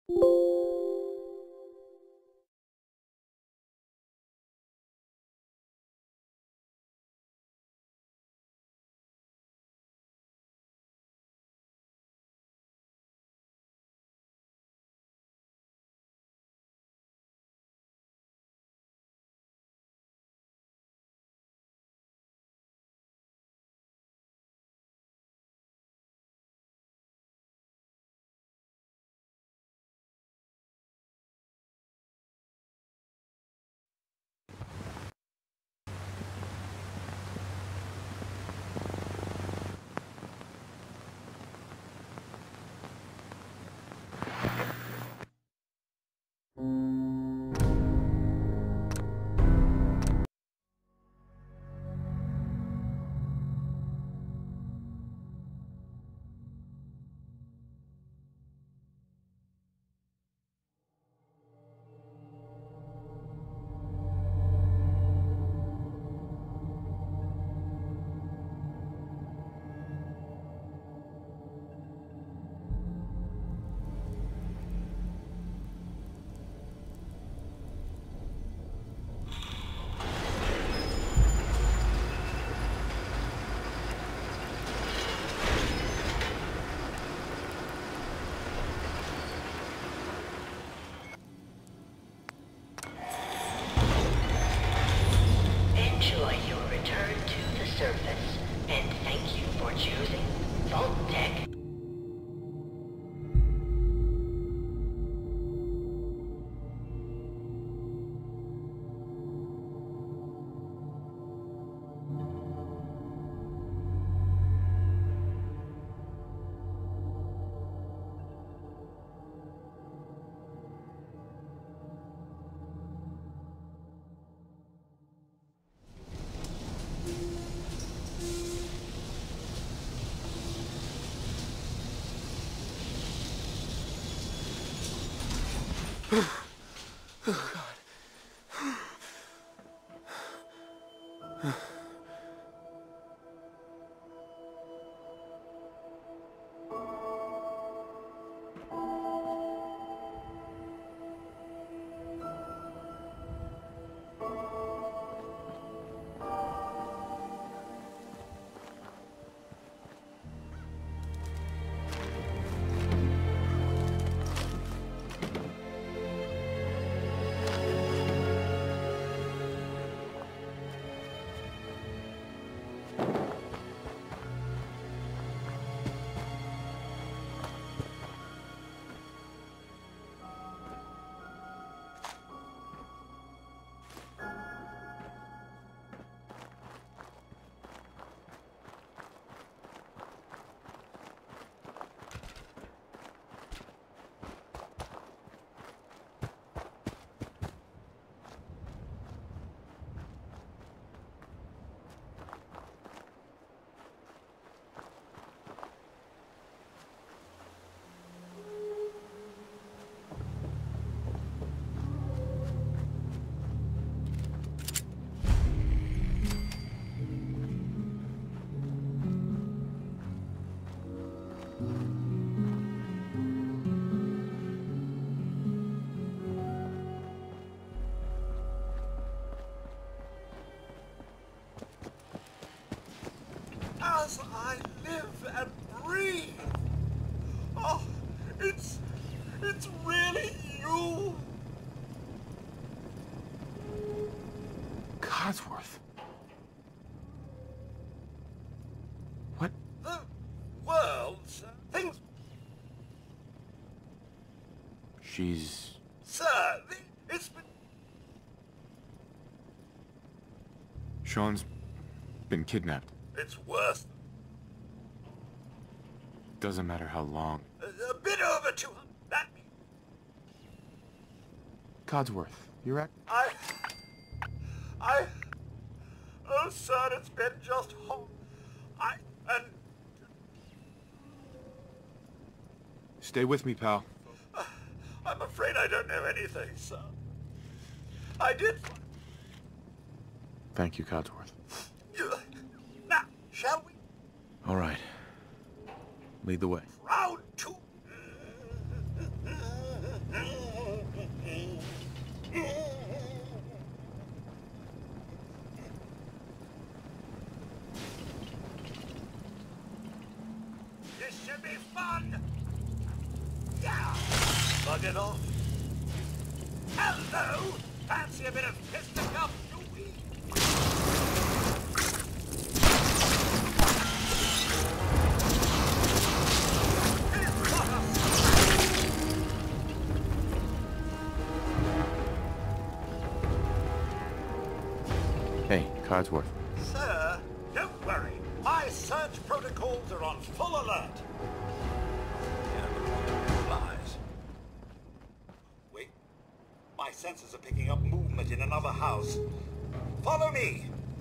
Enjoy your return to the surface, and thank you for choosing Vault-Tec. As I live and breathe. Oh, it's really you. Codsworth. What? The world's things. She's... Sir, it's been... Sean's been kidnapped. It's worse. Doesn't matter how long. A bit over 200. That means... Codsworth, you're at... Oh, sir, it's been just hot. Stay with me, pal. I'm afraid I don't know anything, sir. I did... Thank you, Codsworth. Now, shall we? All right. Lead the way. Round two. be fun! Yeah! Bug it off. Hello! Fancy a bit of fisticuffs, do we? Hey, Codsworth. Sir, don't worry. My search protocols are on full alert. Yeah, but lies. Wait. My sensors are picking up movement in another house. Follow me.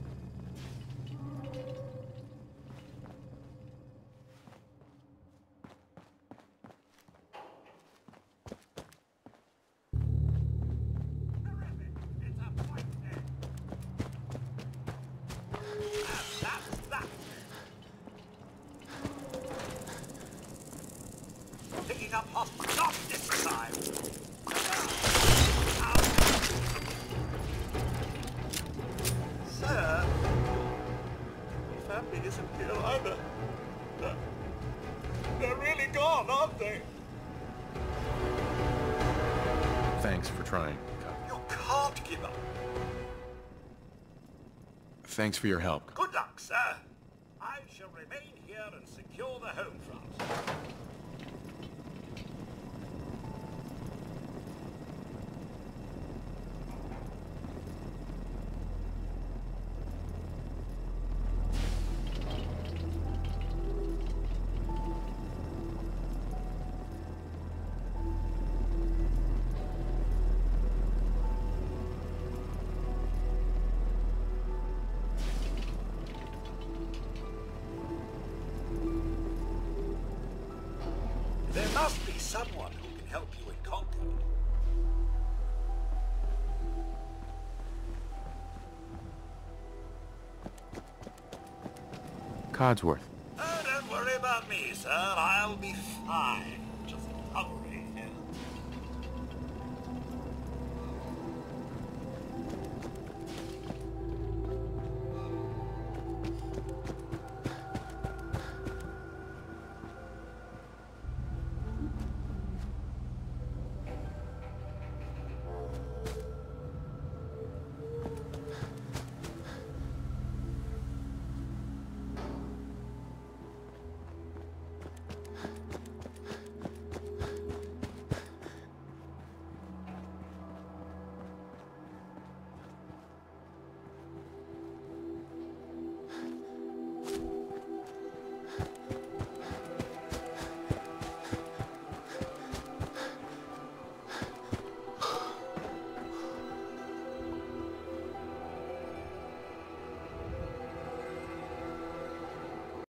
It's a point there. That. Picking up hostile. Not this time. Sir, your family isn't here either. They're really gone, aren't they? Thanks for trying, Cod. You can't give up. Thanks for your help. Good luck, sir. I shall remain here and secure the home front. There must be someone who can help you in Concord. Codsworth. Oh, don't worry about me, sir. I'll be fine.